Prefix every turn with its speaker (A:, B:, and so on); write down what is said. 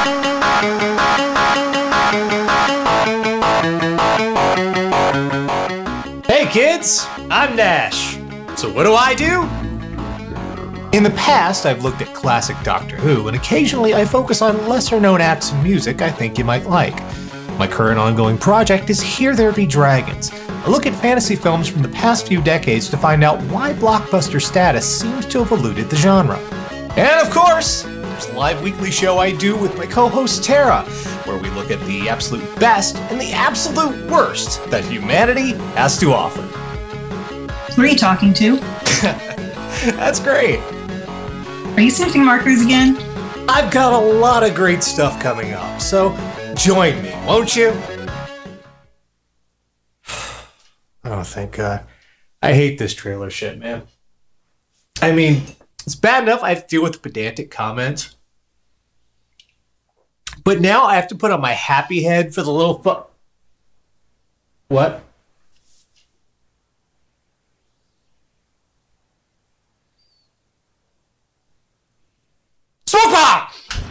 A: Hey kids, I'm Nash. So what do? In the past, I've looked at classic Doctor Who, and occasionally I focus on lesser-known acts and music I think you might like. My current ongoing project is Here There Be Dragons, a look at fantasy films from the past few decades to find out why blockbuster status seems to have eluded the genre. And of course, there's a live weekly show I do with my co-host Tara, where we look at the absolute best and the absolute worst that humanity has to offer.
B: Who are you talking to?
A: That's great.
B: Are you sniffing markers again?
A: I've got a lot of great stuff coming up, so join me, won't you? Oh, thank God. I hate this trailer shit, man. I mean, it's bad enough I have to deal with the pedantic comments, but now I have to put on my happy head for the little What? Smoke bomb!